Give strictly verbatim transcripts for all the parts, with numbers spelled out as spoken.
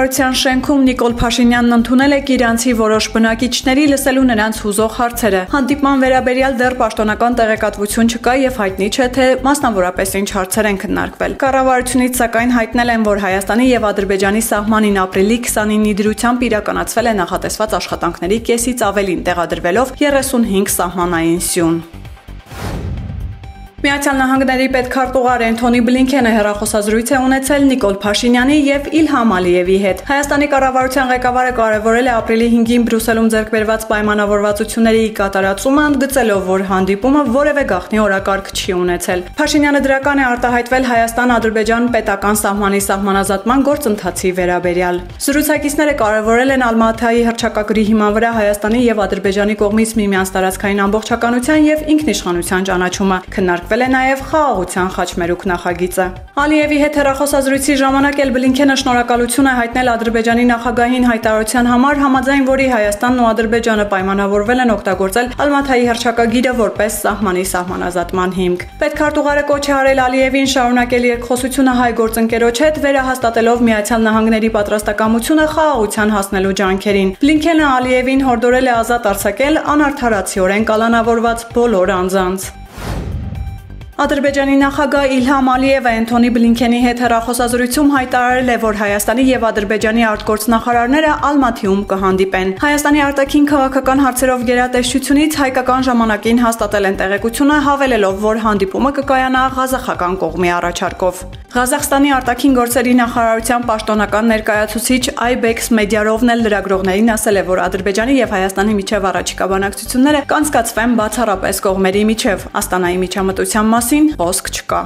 Կառավարության շենքում Նիկոլ Փաշինյանն ընդունել է Կիրանցի որոշ բնակիչների լսելու նրանց հուզող հարցերը։ Հանդիպման վերաբերյալ դեռ պաշտոնական տեղեկատվություն չկա եւ հայտնի չէ, թե մասնավորապես ինչ հարցեր են քննարկվել։ Կառավարությունից սակայն հայտնել են, որ Հայաստանի եւ Ադրբեջանի սահմանին ապրիլի քսանինի դրությամբ իրականացվել է նախատեսված աշխատանքների կեսից ավելին, տեղադրվելով երեսունհինգ սահմանային սյուն։ Միացյալ Նահանգների պետքարտուղար Էնթոնի Բլինքենը հեռախոսազրույց է ունեցել Նիկոլ Փաշինյանի եւ Իլհամ Ալիևի հետ։ Հայաստանի կառավարության ղեկավարը կարևորել է ապրիլի հինգին Բրյուսելում ձեռք բերված պայմանավորվածությունների կատարածումը, ընդգծելով, որ հանդիպումը որևէ գաղտնի օրակարգ չի ունեցել։ Փաշինյանը դրական է արտահայտվել Հայաստան-Ադրբեջան պետական սահմանի սահմանազատման գործընթացի վերաբերյալ։ Զրուցակիցները կարևորել են Ալմաթայի հռչակագրի հիման վրա Հայաստանի եւ Ադրբեջանի կողմից միմյանց տարածքային ամբողջականության եւ ինքնիշխանության ճանաչումը, քննարկվել է նաև խաղաղության խաչմերուկ նախագիծը։ Ալիևի հետ հեռախոսազրույցի ժամանակ էլ Բլինքենը շնորհակալություն է հայտնել Ադրբեջանի նախագահին հայտարարության համար, համաձայն որի Հայաստանն ու Ադրբեջանը պայմանավորվել են օգտագործել Ալմաթայի հռչակագիրը որպես սահմանի սահմանազատման հիմք։ Պետքարտուղարը կոչ է արել Ալիևին շարունակել երկխոսությունը հայ գործընկերոջ հետ, վերահաստատելով Միացյալ Նահանգների պատրաստակամությունը խաղաղության հասնելու ջանքերին։ Բլինքենը Ալիևին հորդորել է ազատ արձակել անարդարացիորեն կալանավորված բոլոր անձանց։ Ադրբեջանի նախագահ Իլհամ Ալիևը Էնթոնի Բլինքենի հետ հեռախոսազրույցում հայտարարել է, որ Հայաստանի եւ Ադրբեջանի արտգործնախարարները Ալմաթիում կհանդիպեն։ Հայաստանի արտաքին քաղաքական հարցերով գերատեսչությունից հայկական ժամանակին հաստատել են տեղեկությունը, հավելելով, որ հանդիպումը կկայանա ղազախական կողմի առաջարկով։ Ղազախստանի արտաքին գործերի նախարարության պաշտոնական ներկայացուցիչ Այբեքս Մեդիարովն էլ լրագրողներին ասել է, որ Ադրբեջանի եւ Հայաստանի միջև առաջիկա բանակցությունները կանցկացվեն բացառապես կողմերի միջև։ Աստանայի միջամտության մասին խոսք չկա։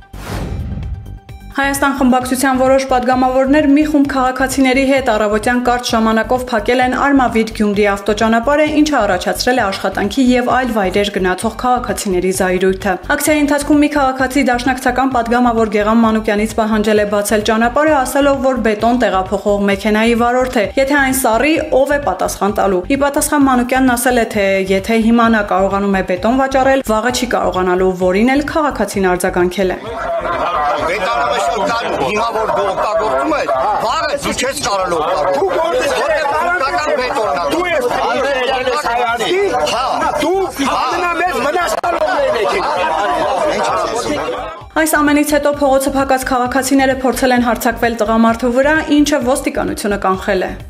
Հայաստան խմբակցության որոշ падգամավորներ մի խումբ քաղաքացիների հետ առավոտյան կարճ ժամանակով փակել են Արմավիր-Գյումրի ավտոճանապարհը, ինչը առաջացրել է աշխատանքի եւ այլ վայրեր գնացող քաղաքացիների զայրույթը։ Ակցիայի ընթացքում մի քաղաքացի դաշնակցական падգամավոր Գեղամ Մանուկյանից պահանջել է բացել ճանապարհը, ասելով, որ բետոն տեղափոխող մեքենայի վարորդ է, եթե այն սառի, ով է պատասխան տալու։ Ի պատասխան Մանուկյանն ասել է, թե եթե հիմա նա կարողանում է բետոն վաճառել, վաղը չի կարողանալու, որին էլ քաղաքացին արձագանքել է։ Հիմա որ դու օգտագործում ես, վաղը դու չես կարող օգտագործել։ Դու ես հայանի։ Հա, դու ամենամեծ վնասավորներն եք։ Այս ամենից հետո փողոցը փակած քաղաքացիները փորձել են հարձակվել տղամարդու վրա, ինչը ոստիկանությունը կանխել է։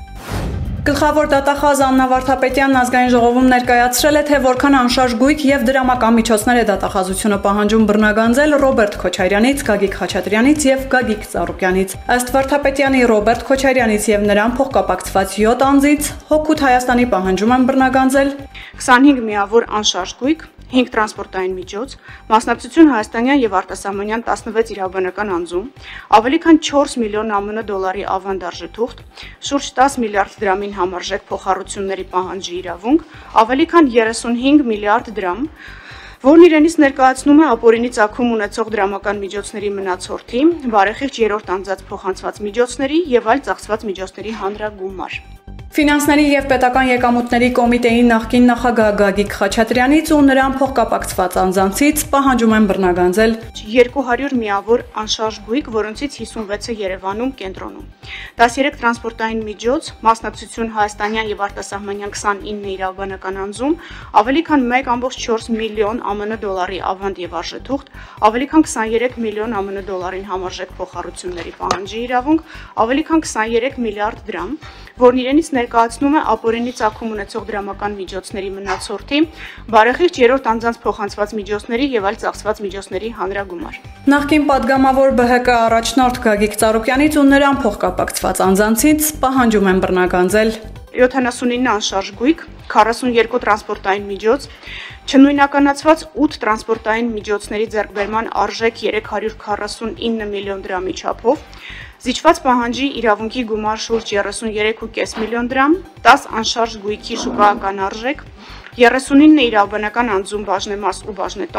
Գլխավոր դատախազ Աննա Վարդապետյանն ազգային ժողովում ներկայացրել է, թե որքան անշարժ գույք եւ դրամական միջոցներ է դատախազությունը պահանջում բռնագանձել Ռոբերտ Քոչարյանից, Գագիկ Խաչատրյանից եւ Գագիկ Ծառուկյանից։ Ըստ Վարդապետյանի, Ռոբերտ Քոչարյանից եւ նրան փոխկապակցված յոթ անձից Հօգուտ Հայաստանի պահանջում են բռնագանձել քսանհինգ միավոր անշարժ գույք, հինգ տրանսպորտային միջոց, մասնակցություն հայաստանյան եւ արտասահմանյան տասնվեց իրավաբանական անձում, ավելի քան չորս միլիոն ԱՄՆ դոլարի ավանդարժե թուղթ, շուրջ տաս միլիարդ դրամին համարժեք փոխառությունների պահանջի իրավունք, ավելի քան երեսունհինգ միլիարդ դրամ, որն իրենից ներկայացնում է ապօրինի ծագում ունեցող դրամական միջոցների մնացորդի, բարեխիղճ երրորդ անձած փոխանցված միջոցների եւ այլ ծախսված միջոցների հանրագումար։ Ֆինանսների եւ պետական եկամուտների կոմիտեի նախկին նախագահ Գագիկ Խաչատրյանից ու նրան փոխկապակցված անձանցից պահանջում են բռնագանձել երկու հարյուր միավոր անշարժ գույք, որոնցից հիսունվեցը Երևանում կենտրոնում, տասներեք տրանսպորտային միջոց, մասնակցություն հայաստանյան եւ արտասահմանյան քսանինը իրավաբանական անձում, ավելի քան մեկ կόμma չորս միլիոն ԱՄՆ դոլարի ավանդ եւ արժեթուղթ, ավելի քան քսաներեք միլիոն ԱՄՆ դոլարին համարժեք փոխառությունների պահանջի իրավունք, ավելի քան քսաներեք միլիարդ դրամ, որն իրենից ներկայացնում է ապօրինի ծագում ունեցող դրամական միջոցների մնացորդի, բարեխիղճ երրորդ անձանց փոխանցված միջոցների եւ այլ ծախսված միջոցների հանրագումար։ Նախկին падգամավոր Բ Հ Կ առաջնորդ Գագիկ Ծառուկյանից ու նրան փոխկապակցված անձանցից պահանջում են բռնագանձել յոթանասունինը անշարժ գույք, քառասունյոթ տրանսպորտային միջոց, չնույնականացված ութ տրանսպորտային միջոցների ձեռքբերման արժեք երեք հարյուր քառասունինը միլիոն դրամի չափով, զիջված պահանջի իրավունքի գումար շուրջ երեսուներեք կόμma պենս միլիոն դրամ, տաս անշարժ գույքի շուկայական արժեք, երեսունինը իրավաբանական անձում բաժնեմաս ու բաժնետոմս,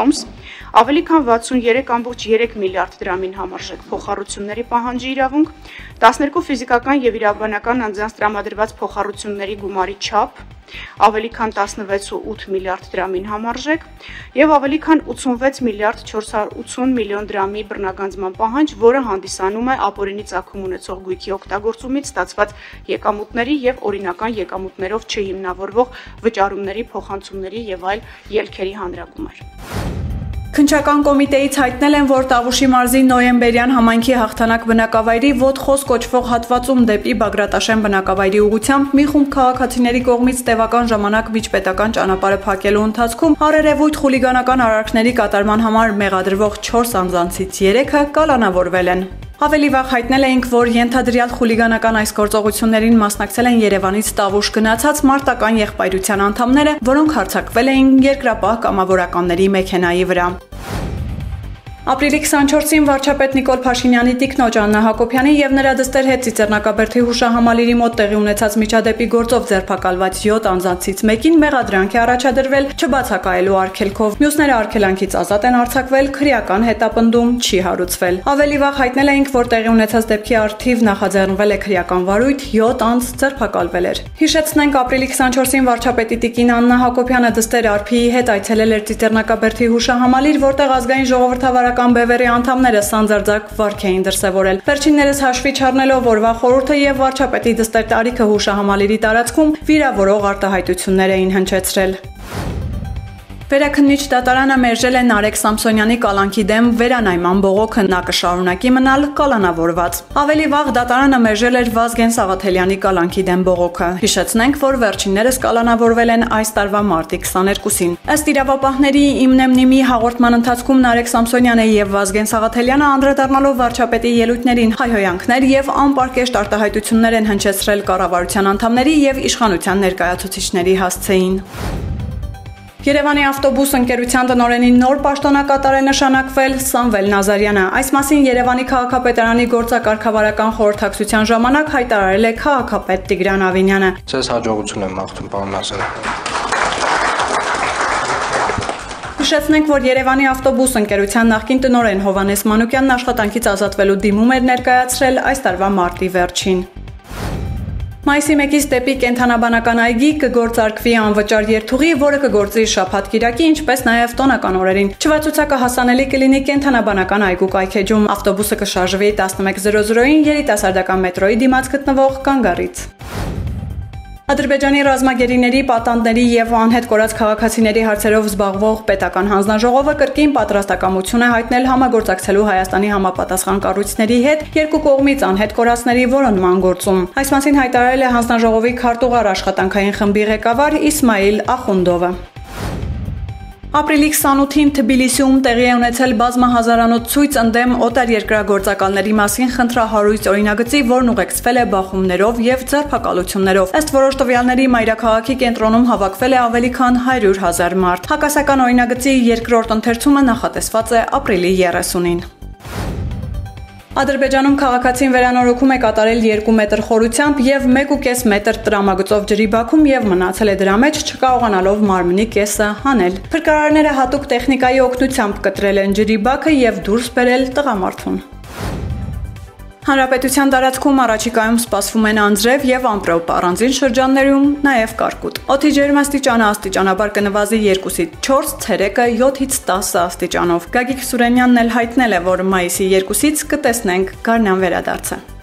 Ավելի քան վաթսուններեք կամբողջ երեք միլիարդ դրամին համարժեք փոխառությունների պահանջի իրավունք, տասներկու ֆիզիկական եւ իրավաբանական անձանց տրամադրված փոխառությունների գումարի չափ, ավելի քան տասնվեց ու ութ միլիարդ դրամին համարժեք եւ ավելի քան ութսունվեց միլիարդ չորս հարյուր ութսուն միլիոն դրամի բռնագանձման պահանջ, որը հանդիսանում է ապօրինի ծագում ունեցող գույքի օգտագործումից ստացված եկամուտների եւ օրինական եկամուտներով չհիմնավորվող վճարումների, փոխանցումների եւ այլ ելքերի հանրագումար։ Քննչական կոմիտեից հայտնել են, որ Տավուշի մարզի նոյեմբերյան համայնքի հաղթանակ բնակավայրի Ոտխոս կոչվող հատվածում դեպի Բագրատաշեն բնակավայրի ուղղությամբ մի խումբ քաղաքացիների կողմից տևական ժամանակ միջպետական ճանապարհը փակելու ընթացքում հարերևույթ խուլիգանական արարքների կատարման համար մեղադրվող չորս անձանցից երեքը կալանավորվել են։ Ավելի վաղ հայտնել էինք, որ ենթադրյալ խուլիգանական այս գործողություններին մասնակցել են Երևանից Տավուշ գնացած մարտական եղբայրության անդամները, որոնք հարձակվել էին երկրապահ կամավորականների մեքենայի վրա։ Ապրիլի քսանչորսին վարչապետ Նիկոլ Փաշինյանի տիկնոջ Աննա Հակոբյանի եւ նրա դստեր հետ Ծիծեռնակաբերդի հուշահամալիրի մոտ տեղի ունեցած միջադեպի գործով ձերբակալված յոթ անձանցից մեկին մեղադրանք է առաջադրվել չբացակայելու արգելքով։ Մյուսները արգելանքից ազատ են արձակվել, քրեական հետապնդում չի հարուցվել։ Ավելի վաղ հայտնել էինք, որ տեղի ունեցած դեպքի առթիվ նախաձեռնվել է քրեական վարույթ, յոթ անձ ձերբակալվել էր։ Հիշեցնենք, ապրիլի քսանչորսին վարչապետի տիկին Աննա Հակոբյանը դստեր Արփիի հետ այցելել էր Ծիծեռնակաբերդի հուշահամալիր, որտեղ ազգային ժողովրդավարական բևեռի անդամները սանձարձակ վարք էին դրսևորել։ Վերջիններս հաշվի չառնելով օրվա խորհուրդը եւ վարչապետի դստեր տարիքը հուշահամալիրի տարածքում վիրավորող արտահայտություններ էին հնչեցրել։ Վերաքննիչ դատարանը մերժել է Նարեկ Սամսոնյանի կալանքի դեմ վերանայման բողոքը, նա կշարունակի մնալ կալանավորված։ Ավելի վաղ դատարանը մերժել էր Վազգեն Սաղաթելյանի կալանքի դեմ բողոքը։ Հիշեցնենք, որ վերջիններս կալանավորվել են այս տարվա մարտի քսաներկուսին։ Ըստ իրավապահների ԻՄՆԵՄՆԻՄ-ի հաղորդման ընթացքում Նարեկ Սամսոնյանը եւ Վազգեն Սաղաթելյանը անդրադառնալով վարչապետի ելույթներին հայհոյանքներ եւ անպարկեշտ արտահայտություններ են հնչեցրել կառավարության անդամների եւ իշխանության ներկայացուցիչների հասցեին։ Երևանի ավտոբուս ընկերության տնօրենի նոր պաշտոնակատար է նշանակվել Սամվել Նազարյանը։ Այս մասին Երևանի քաղաքապետարանի գործակարգավարական խորհրդակցության ժամանակ հայտարարել է քաղաքապետ Տիգրան Ավինյանը։ Ձեզ հաջողություն եմ մաղթում, պարոն Նազարյան։ Հիշեցնենք, որ Երևանի ավտոբուս ընկերության նախկին տնօրեն Հովհաննես Մանուկյանն աշխատանքից ազատվելու դիմում էր ներկայացրել այս տարվա մարտի վերջին։ Մայիսի մեկից դեպի կենթանաբանական այգի կգործարկվի անվճար երթուղի, որը կգործի շաբաթ-կիրակի, ինչպես նաև տոնական օրերին։ Չվացուցակը հասանելի կլինի կենթանաբանական այգու կայքեջում։ Ավտոբուսը կշարժվի տասնմեկ զրո զրոյին երիտասարդական մետրոյի դիմաց գտնվող կանգառից։ Ադրբեջանի ռազմագերիների, պատանդների եւ անհետ կորած քաղաքացիների հարցերով զբաղվող պետական հանձնաժողովը կրկին պատրաստակամություն է հայտնել համագործակցելու Հայաստանի համապատասխան կառույցների հետ երկու կողմից անհետ կորածների որոնման գործում։ Այս մասին հայտարարել է հանձնաժողովի քարտուղար աշխատանքային խմբի ղեկավար Իսմայիլ Ախունդովը։ Ապրիլի քսանութին Թբիլիսիում տեղի է ունեցել բազմահազարանոց ցույց ընդդեմ օտարերկրագործակալների մասին խնդրահարույց օրինագծի, որն ուղեկցվել է բախումներով եւ ձերբակալություններով։ Ըստ որոշ տվյալների մայրաքաղաքի կենտրոնում հավաքվել է ավելի քան հարյուր հազար մարդ։ Հակասական օրինագծի երկրորդ ընթերցումը նախատեսված է ապրիլի երեսունին։ Ադրբեջանում քաղաքացին վերանորոգում է կատարել երկու մետր խորությամբ եւ մեկ ու կես մետր տրամագծով ջրի բաքում եւ մնացել է դրա մեջ չկարողանալով մարմնի կեսը հանել։ Փրկարարները հատուկ տեխնիկայի օգնությամբ կտրել են ջրի բաքը եւ դուրս բերել տղամարդուն։ Հանրապետության տարածքում առաջիկայում սպասվում են անձրև եւ ամպրոպ, առանձին շրջաններում նաեւ կարկուտ։ Օդի ջերմաստիճանը աստիճանաբար կնվազի երկուսից չորս, ցերեկը յոթից տասը աստիճանով։ Գագիկ Սուրենյանն էլ հայտնել է, որ մայիսի երկուսից կտեսնենք գարնան վերադարձը։